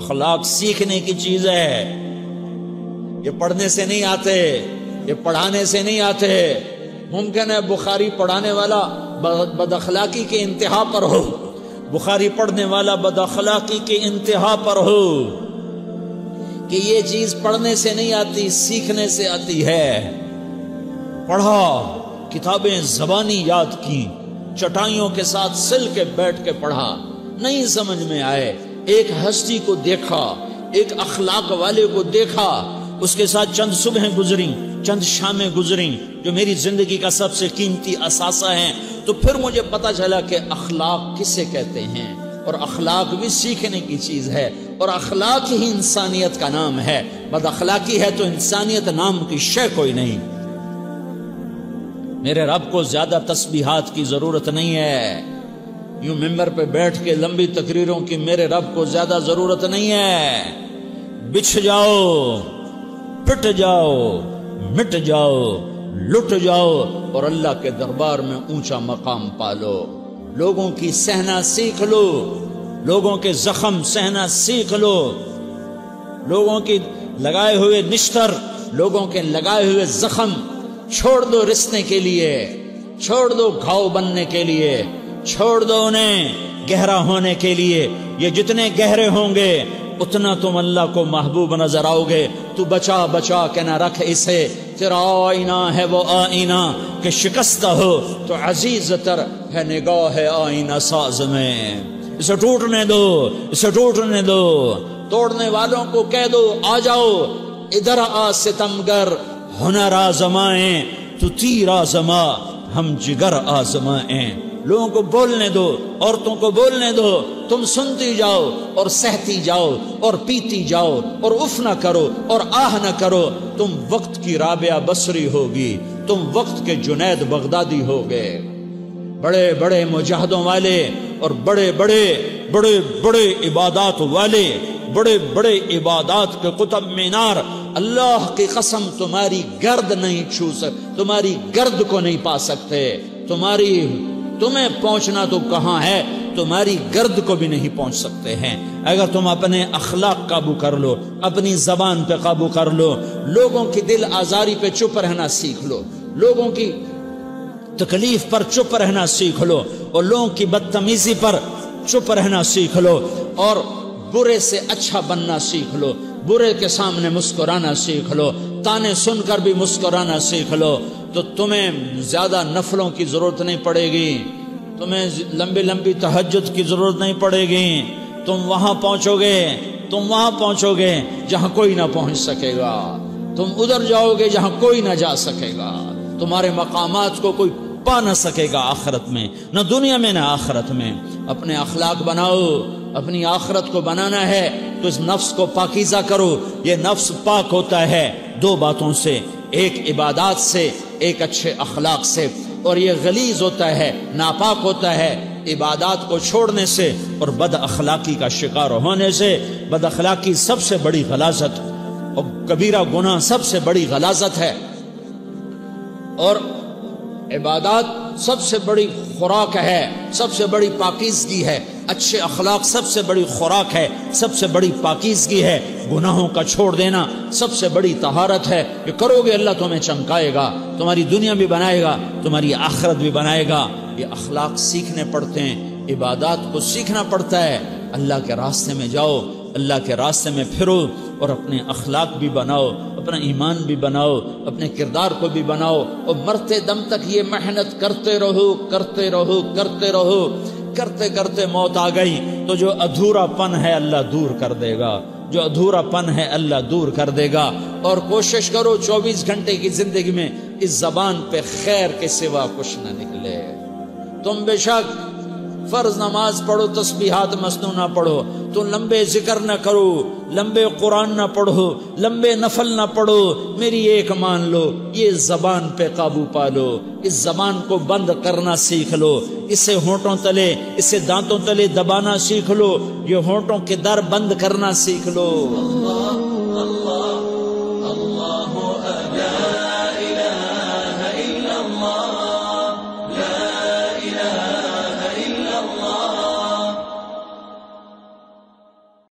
اخلاق سیکھنے کی چیز ہے، یہ پڑھنے سے نہیں آتے، یہ پڑھانے سے نہیں آتے۔ ممکن ہے بخاری پڑھانے والا بد اخلاقی کے انتہا پر ہو، بخاری پڑھنے والا بد اخلاقی کے انتہا پر ہو، کہ یہ چیز پڑھنے سے نہیں آتی، سیکھنے سے آتی ہے۔ پڑھا، کتابیں زبانی یاد کی، چٹائیوں کے ساتھ سل کے بیٹھ کے پڑھا، نہیں سمجھ میں آئے، ایک ہستی کو دیکھا، ایک اخلاق والے کو دیکھا، اس کے ساتھ چند صبحیں گزریں، چند شامیں گزریں جو میری زندگی کا سب سے قیمتی اثاثہ ہیں، تو پھر مجھے پتا چلا کہ اخلاق کسے کہتے ہیں، اور اخلاق بھی سیکھنے کی چیز ہے، اور اخلاق ہی انسانیت کا نام ہے۔ بد اخلاقی ہے تو انسانیت نام کی شے کوئی نہیں۔ میرے رب کو زیادہ تسبیحات کی ضرورت نہیں ہے، یوں ممبر پہ بیٹھ کے لمبی تقریروں کی میرے رب کو زیادہ ضرورت نہیں ہے۔ بچھ جاؤ، پٹ جاؤ، مٹ جاؤ، لٹ جاؤ، اور اللہ کے دربار میں اونچا مقام پالو۔ لوگوں کی سہنا سیکھ لو، لوگوں کے زخم سہنا سیکھ لو، لوگوں کی لگائے ہوئے نشتر، لوگوں کے لگائے ہوئے زخم چھوڑ دو رسنے کے لیے، چھوڑ دو گھاؤ بننے کے لیے، چھوڑ دو انہیں گہرا ہونے کے لیے۔ یہ جتنے گہرے ہوں گے اتنا تم اللہ کو محبوب نظر آؤ گے۔ تو بچا بچا کے نہ رکھ اسے، تیرا آئینہ ہے وہ آئینہ کہ شکستہ ہو تو عزیز تر ہے نگاہ آئینہ ساز میں۔ اسے ٹوٹنے دو، اسے ٹوٹنے دو، توڑنے والوں کو کہہ دو آ جاؤ ادھر آ ستمگر، ہنر آزمائیں تو تیر آزما، ہم جگر آزمائیں۔ لوگوں کو بولنے دو، عورتوں کو بولنے دو، تم سنتی جاؤ اور سہتی جاؤ اور پیتی جاؤ اور اف نہ کرو اور آہ نہ کرو۔ تم وقت کی رابعہ بصری ہوگی، تم وقت کے جنید بغدادی ہوگے۔ بڑے بڑے مجاہدوں والے اور بڑے بڑے بڑے بڑے عبادات والے، بڑے بڑے عبادات کے قطب مینار، اللہ کی قسم تمہاری گرد نہیں چھو سکتے، تمہاری گرد کو نہیں پا سکتے۔ تمہیں پہنچنا تو کہاں ہے، تمہاری گرد کو بھی نہیں پہنچ سکتے ہیں۔ اگر تم اپنے اخلاق قابو کر لو، اپنی زبان پہ قابو کر لو، لوگوں کی دل آزاری پہ چپ رہنا سیکھ لو، لوگوں کی تکلیف پر چپ رہنا سیکھ لو، اور لوگوں کی بدتمیزی پر چپ رہنا سیکھ لو، اور برے سے اچھا بننا سیکھ لو، برے کے سامنے مسکرانا سیکھ لو، تانے سن کر بھی مسکرانا سیکھ لو، تو تمہیں زیادہ نفلوں کی ضرورت نہیں پڑے گی، تمہیں لمبی لمبی تہجد کی ضرورت نہیں پڑے گی۔ تم وہاں پہنچو گے، تم وہاں پہنچو گے جہاں کوئی نہ پہنچ سکے گا، تم ادھر جاؤ گے جہاں کوئی نہ جا سکے گا، تمہارے مقامات کو کوئی پا نہ سکے گا آخرت میں، نہ دنیا میں نہ آخرت میں۔ اپنے اخلاق بناؤ، اپنی آخرت کو بنانا ہے تو اس نفس کو پاکیزہ کرو۔ یہ نفس پاک ہوتا ہے دو باتوں سے، ایک عبادات سے، ایک اچھے اخلاق سے، اور یہ غلیظ ہوتا ہے، ناپاک ہوتا ہے عبادات کو چھوڑنے سے اور بد اخلاقی کا شکار ہونے سے۔ بد اخلاقی سب سے بڑی غلاظت اور کبیرہ گناہ سب سے بڑی غلاظت ہے، اور عبادات سب سے بڑی خوراک ہے، سب سے بڑی پاکیزگی ہے۔ اچھے اخلاق سب سے بڑی خوراک ہے، سب سے بڑی پاکیزگی ہے۔ گناہوں کا چھوڑ دینا سب سے بڑی طہارت ہے۔ یہ کرو گے اللہ تمہیں چمکائے گا، تمہاری دنیا بھی بنائے گا، تمہاری آخرت بھی بنائے گا۔ یہ اخلاق سیکھنے پڑتے ہیں، عبادات کو سیکھنا پڑتا ہے۔ اللہ کے راستے میں جاؤ، اللہ کے راستے میں پھرو، اور اپنے اخلاق بھی بناؤ، اپنا ایمان بھی بناؤ، اپنے کردار کو بھی بناؤ، اور مرتے دم تک یہ محنت کرتے رہو، کرتے رہو، کرتے رہو۔ کرتے کرتے موت آ گئی تو جو ادھورا پن ہے اللہ دور کر دے گا، جو ادھورا پن ہے اللہ دور کر دے گا۔ اور کوشش کرو 24 گھنٹے کی زندگی میں اس زبان پہ خیر کے سوا کچھ نہ نکلے۔ تم بے شک فرض نماز پڑھو، تسبیحات مسنون نہ پڑھو، تو لمبے ذکر نہ کرو، لمبے قرآن نہ پڑھو، لمبے نفل نہ پڑھو، میری ایک مان لو، یہ زبان پہ قابو پالو، اس زبان کو بند کرنا سیکھ لو، اسے ہونٹوں تلے، اسے دانتوں تلے دبانا سیکھ لو، یہ ہونٹوں کے در بند کرنا سیکھ لو۔ اللہ اللہ